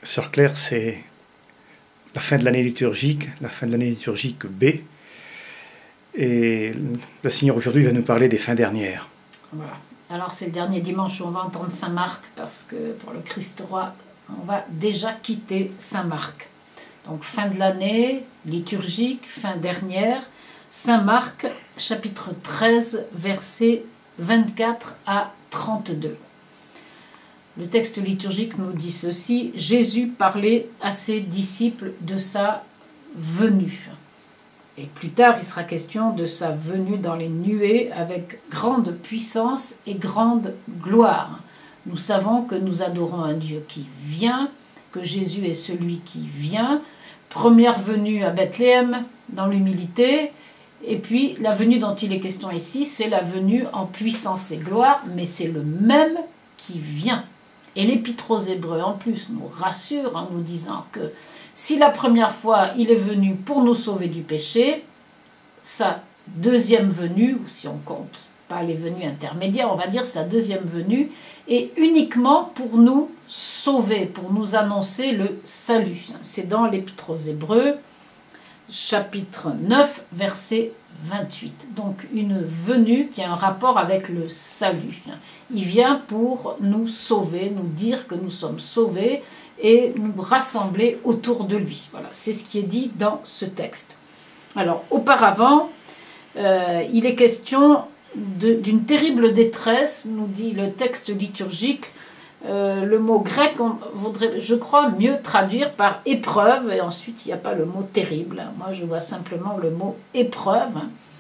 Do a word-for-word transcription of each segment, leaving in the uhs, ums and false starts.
Sœur Claire, c'est la fin de l'année liturgique, la fin de l'année liturgique B. Et le Seigneur aujourd'hui va nous parler des fins dernières. Voilà. Alors c'est le dernier dimanche où on va entendre Saint Marc, parce que pour le Christ roi, on va déjà quitter Saint Marc. Donc fin de l'année liturgique, fin dernière, Saint Marc, chapitre treize, versets vingt-quatre à trente-deux. Le texte liturgique nous dit ceci: Jésus parlait à ses disciples de sa venue. Et plus tard, il sera question de sa venue dans les nuées avec grande puissance et grande gloire. Nous savons que nous adorons un Dieu qui vient, que Jésus est celui qui vient. Première venue à Bethléem dans l'humilité, et puis la venue dont il est question ici, c'est la venue en puissance et gloire, mais c'est le même qui vient. Et l'Épître aux Hébreux, en plus, nous rassure en nous disant que si la première fois, il est venu pour nous sauver du péché, sa deuxième venue, ou si on compte pas les venues intermédiaires, on va dire sa deuxième venue, est uniquement pour nous sauver, pour nous annoncer le salut. C'est dans l'Épître aux Hébreux, chapitre neuf, verset vingt-huit. Donc une venue qui a un rapport avec le salut. Il vient pour nous sauver, nous dire que nous sommes sauvés et nous rassembler autour de lui. Voilà, c'est ce qui est dit dans ce texte. Alors auparavant, euh, il est question d'une terrible détresse, nous dit le texte liturgique. Euh, le mot grec, on voudrait, je crois, mieux traduire par épreuve, et ensuite il n'y a pas le mot terrible. Moi je vois simplement le mot épreuve,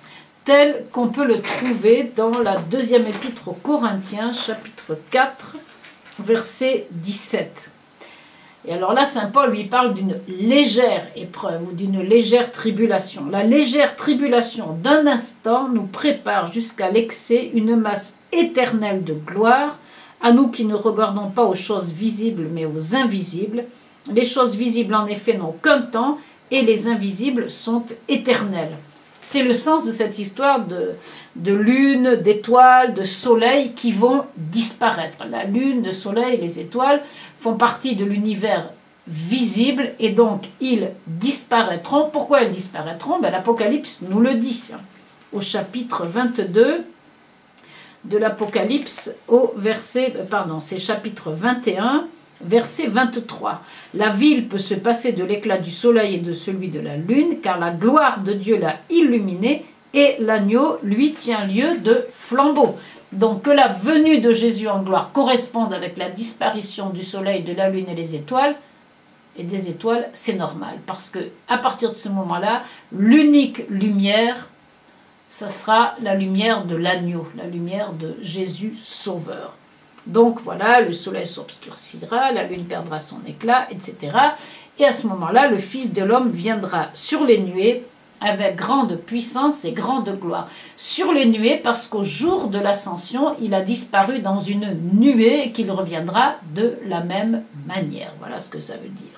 tel qu'on peut le trouver dans la deuxième épître aux Corinthiens, chapitre quatre, verset dix-sept. Et alors là, saint Paul lui parle d'une légère épreuve ou d'une légère tribulation. La légère tribulation d'un instant nous prépare jusqu'à l'excès une masse éternelle de gloire, à nous qui ne regardons pas aux choses visibles mais aux invisibles. Les choses visibles en effet n'ont qu'un temps et les invisibles sont éternels. C'est le sens de cette histoire de, de lune, d'étoiles, de soleil qui vont disparaître. La lune, le soleil, les étoiles font partie de l'univers visible et donc ils disparaîtront. Pourquoi ils disparaîtront? Ben, l'Apocalypse nous le dit. Au chapitre vingt-deux de l'Apocalypse, au verset, pardon, c'est chapitre vingt et un, verset vingt-trois. La ville peut se passer de l'éclat du soleil et de celui de la lune, car la gloire de Dieu l'a illuminée, et l'agneau lui tient lieu de flambeau. Donc que la venue de Jésus en gloire corresponde avec la disparition du soleil, de la lune et des étoiles, et des étoiles, c'est normal, parce que à partir de ce moment-là, l'unique lumière, ça sera la lumière de l'agneau, la lumière de Jésus Sauveur. Donc voilà, le soleil s'obscurcira, la lune perdra son éclat, et cetera. Et à ce moment-là, le Fils de l'homme viendra sur les nuées avec grande puissance et grande gloire. Sur les nuées, parce qu'au jour de l'ascension, il a disparu dans une nuée et qu'il reviendra de la même manière. Voilà ce que ça veut dire.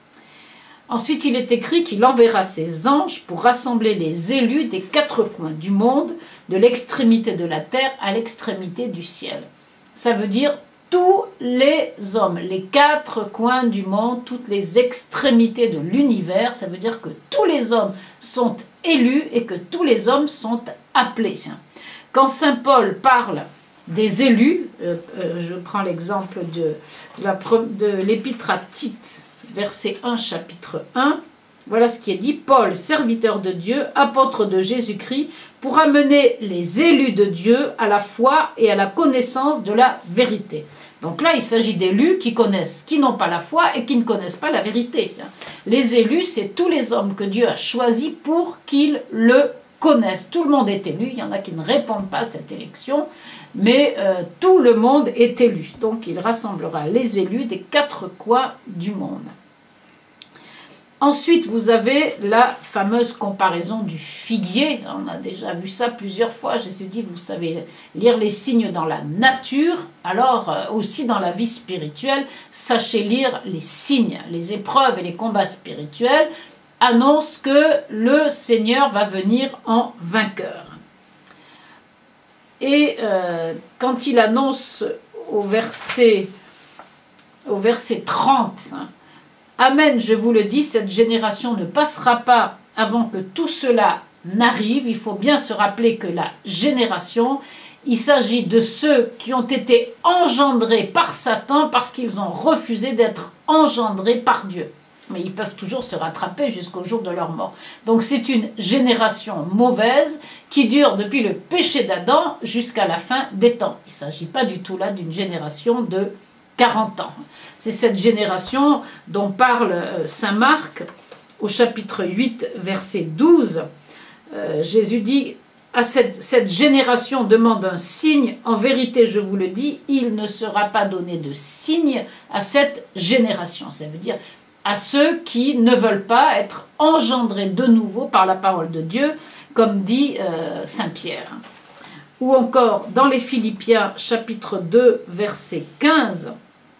Ensuite, il est écrit qu'il enverra ses anges pour rassembler les élus des quatre coins du monde, de l'extrémité de la terre à l'extrémité du ciel. Ça veut dire tous les hommes, les quatre coins du monde, toutes les extrémités de l'univers. Ça veut dire que tous les hommes sont élus et que tous les hommes sont appelés. Quand saint Paul parle des élus, euh, euh, je prends l'exemple de, de l'épître à Tite, verset un, chapitre un, voilà ce qui est dit: Paul, serviteur de Dieu, apôtre de Jésus-Christ, pour amener les élus de Dieu à la foi et à la connaissance de la vérité. Donc là, il s'agit d'élus qui connaissent, qui n'ont pas la foi et qui ne connaissent pas la vérité. Les élus, c'est tous les hommes que Dieu a choisis pour qu'ils le connaissent. Tout le monde est élu, il y en a qui ne répondent pas à cette élection, mais euh, tout le monde est élu. Donc il rassemblera les élus des quatre coins du monde. Ensuite, vous avez la fameuse comparaison du figuier. On a déjà vu ça plusieurs fois. Jésus dit, vous savez lire les signes dans la nature, alors euh, aussi dans la vie spirituelle, sachez lire les signes. Les épreuves et les combats spirituels annoncent que le Seigneur va venir en vainqueur. Et euh, quand il annonce au verset, au verset trente, hein, Amen, je vous le dis, cette génération ne passera pas avant que tout cela n'arrive. Il faut bien se rappeler que la génération, il s'agit de ceux qui ont été engendrés par Satan parce qu'ils ont refusé d'être engendrés par Dieu. Mais ils peuvent toujours se rattraper jusqu'au jour de leur mort. Donc c'est une génération mauvaise qui dure depuis le péché d'Adam jusqu'à la fin des temps. Il ne s'agit pas du tout là d'une génération de quarante ans. C'est cette génération dont parle saint Marc au chapitre huit, verset douze. Euh, Jésus dit à cette, cette génération demande un signe. En vérité, je vous le dis, il ne sera pas donné de signe à cette génération. Ça veut dire à ceux qui ne veulent pas être engendrés de nouveau par la parole de Dieu, comme dit euh, saint Pierre. Ou encore dans les Philippiens chapitre deux, verset quinze,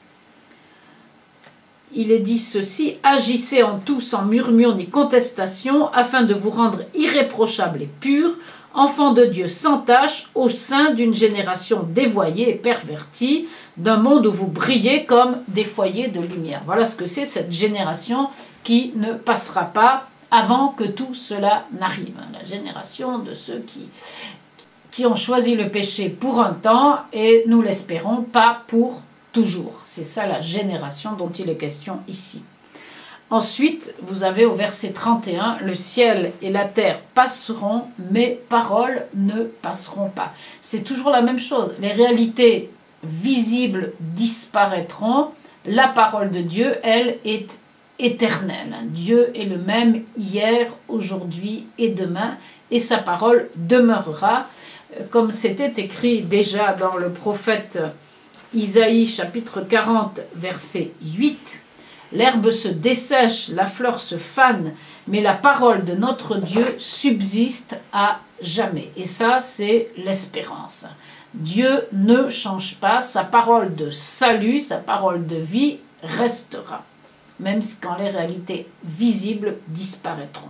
il est dit ceci: « Agissez en tout sans murmure ni contestation, afin de vous rendre irréprochables et purs, enfants de Dieu sans tache, au sein d'une génération dévoyée et pervertie, d'un monde où vous brillez comme des foyers de lumière. » Voilà ce que c'est cette génération qui ne passera pas avant que tout cela n'arrive. La génération de ceux qui, qui ont choisi le péché pour un temps et, nous l'espérons, pas pour toujours. C'est ça la génération dont il est question ici. Ensuite, vous avez au verset trente et un, « Le ciel et la terre passeront, mes paroles ne passeront pas. » C'est toujours la même chose. Les réalités visibles disparaîtront. La parole de Dieu, elle, est éternelle. Dieu est le même hier, aujourd'hui et demain, et sa parole demeurera, comme c'était écrit déjà dans le prophète Isaïe, chapitre quarante, verset huit. L'herbe se dessèche, la fleur se fane, mais la parole de notre Dieu subsiste à jamais. Et ça, c'est l'espérance. Dieu ne change pas, sa parole de salut, sa parole de vie restera, même quand les réalités visibles disparaîtront.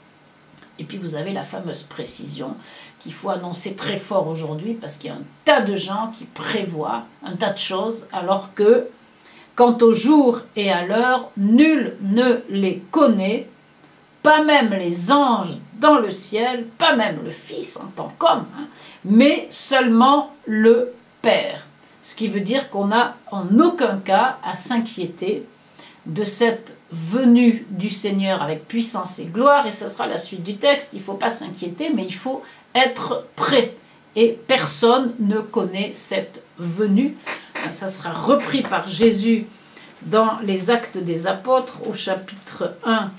Et puis vous avez la fameuse précision qu'il faut annoncer très fort aujourd'hui, parce qu'il y a un tas de gens qui prévoient un tas de choses, alors que quant au jour et à l'heure, nul ne les connaît, pas même les anges dans le ciel, pas même le Fils en tant qu'homme, hein, mais seulement le Père. Ce qui veut dire qu'on n'a en aucun cas à s'inquiéter de cette venue du Seigneur avec puissance et gloire, et ce sera la suite du texte. Il ne faut pas s'inquiéter, mais il faut être prêt. Et personne ne connaît cette venue. Ça sera repris par Jésus dans les Actes des Apôtres au chapitre un,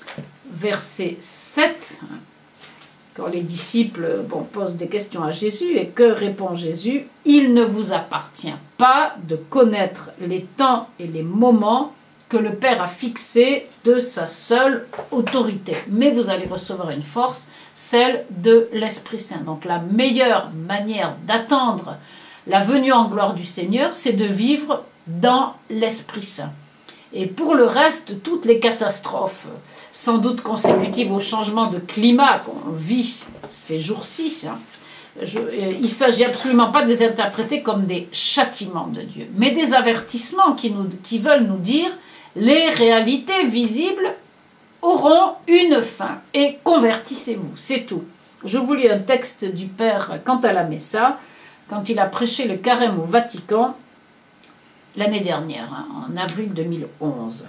verset sept, quand les disciples bon, posent des questions à Jésus, et que répond Jésus? « Il ne vous appartient pas de connaître les temps et les moments que le Père a fixés de sa seule autorité. Mais vous allez recevoir une force, celle de l'Esprit Saint. » Donc la meilleure manière d'attendre la venue en gloire du Seigneur, c'est de vivre dans l'Esprit Saint. Et pour le reste, toutes les catastrophes, sans doute consécutives au changement de climat qu'on vit ces jours-ci, hein, je, il ne s'agit absolument pas de les interpréter comme des châtiments de Dieu, mais des avertissements qui, nous, qui veulent nous dire les réalités visibles auront une fin et convertissez-vous, c'est tout. Je vous lis un texte du Père Cantalamessa Messa, quand il a prêché le carême au Vatican l'année dernière, hein, en avril deux mille onze.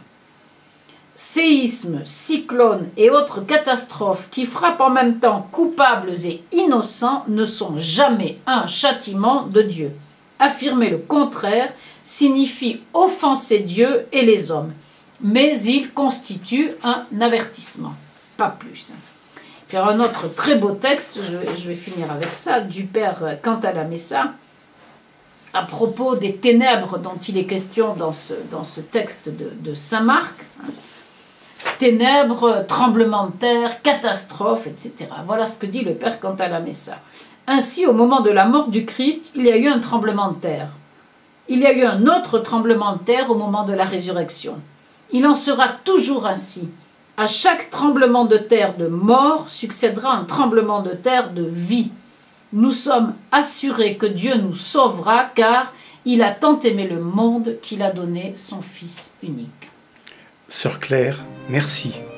Séismes, cyclones et autres catastrophes qui frappent en même temps coupables et innocents ne sont jamais un châtiment de Dieu. Affirmer le contraire signifie offenser Dieu et les hommes, mais il constitue un avertissement, pas plus. Puis un autre très beau texte, je, je vais finir avec ça, du Père Cantalamessa Messa, à propos des ténèbres dont il est question dans ce, dans ce texte de, de saint Marc. Ténèbres, tremblements de terre, catastrophes, et cetera. Voilà ce que dit le Père Cantalamessa Messa. Ainsi, au moment de la mort du Christ, il y a eu un tremblement de terre. Il y a eu un autre tremblement de terre au moment de la résurrection. Il en sera toujours ainsi. À chaque tremblement de terre de mort succédera un tremblement de terre de vie. Nous sommes assurés que Dieu nous sauvera, car il a tant aimé le monde qu'il a donné son Fils unique. Sœur Claire, merci.